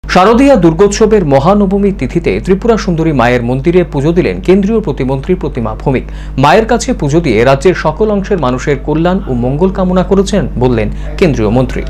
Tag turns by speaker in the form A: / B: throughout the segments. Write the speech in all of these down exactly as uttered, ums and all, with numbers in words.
A: শারদীয়া দুর্গোৎসবের মহানবমী তিথিতে ত্রিপুরা সুন্দরী মায়ের মন্দিরে পুজো দিলেন কেন্দ্রীয় প্রতিমন্ত্রী প্রতিমা ভৌমিক। মায়ের কাছে পুজো দিয়ে রাজ্যের সকল অংশের মানুষের কল্যাণ ও মঙ্গল কামনা করেছেন বললেন কেন্দ্রীয় মন্ত্রী।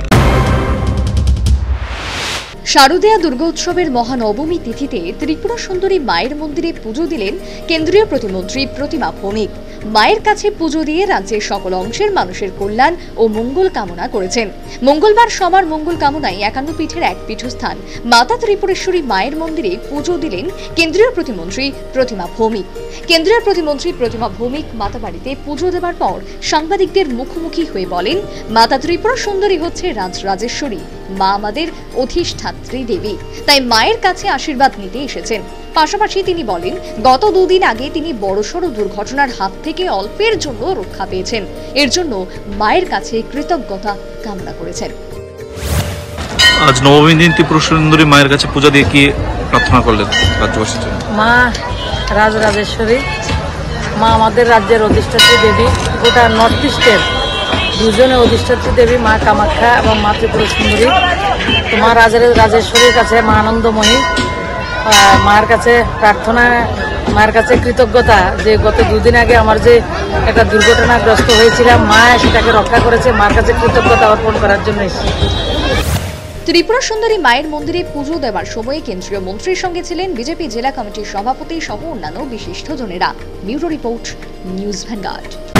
B: শারদীয়া দুর্গোৎসবের মহানবমী তিথিতে ত্রিপুরা সুন্দরী মায়ের মন্দিরে পুজো দিলেন কেন্দ্রীয় প্রতিমন্ত্রী প্রতিমা ভৌমিক। মায়ের কাছে পুজো দিয়ে রাজ্যের সকল অংশের মানুষের কল্যাণ ও মঙ্গল কামনা করেছেন। মঙ্গলবার সবার মঙ্গল কামনায় একান্ন পীঠের এক পীঠস্থান মাতা ত্রিপুরেশ্বরী মায়ের মন্দিরে পুজো দিলেন কেন্দ্রীয় প্রতিমন্ত্রী প্রতিমা ভৌমিক। কেন্দ্রীয় প্রতিমন্ত্রী প্রতিমা ভৌমিক মাতা বাড়িতে পুজো দেবার পর সাংবাদিকদের মুখোমুখি হয়ে বলেন, মাতা ত্রিপুরা সুন্দরী হচ্ছে রাজ রাজেশ্বরী, মা আমাদের অধিষ্ঠাত্রী দেবী, তাই মায়ের কাছে আশীর্বাদ নিতে এসেছেন। পাশাপাশি তিনি বলেন, গত দুদিন আগে তিনি বড়সড় দুর্ঘটনার হাত থেকে অল্পের জন্য রক্ষা পেয়েছেন, এর জন্য মায়ের কাছে কৃতজ্ঞতা কামনা করেছেন।
C: আজ নবমী দিন ত্রিপুরা সুন্দরী মায়ের কাছে পূজা দিয়ে কি প্রার্থনা করলেন রাজ্যবাসীর জন্য?
D: মা রাজ রাজেশ্বরী, মা আমাদের রাজ্যের অধিষ্ঠাত্রী দেবী, গোটা নর্থ ইস্টের দুজনে অধিষ্ঠাত্রী দেবী মা কামাখ্যা এবং মা ত্রিপুরা সুন্দরী। তো মা রাজের রাজেশ্বরীর কাছে মা আনন্দময়ী, মায়ের কাছে প্রার্থনা, মায়ের কাছে কৃতজ্ঞতা যে গত দুদিন আগে আমার যে একটা দুর্ঘটনাগ্রস্ত হয়েছিলাম, মা সেটাকে রক্ষা করেছে, মার কাছে কৃতজ্ঞতা অর্পণ করার জন্য এসেছি।
B: ত্রিপুরা সুন্দরী মায়ের মন্দিরে পুজো দেওয়ার সময় কেন্দ্রীয় মন্ত্রীর সঙ্গে ছিলেন বিজেপি জেলা কমিটির সভাপতি সহ অন্যান্য বিশিষ্টজনেরা। Bureau report, News vanguard.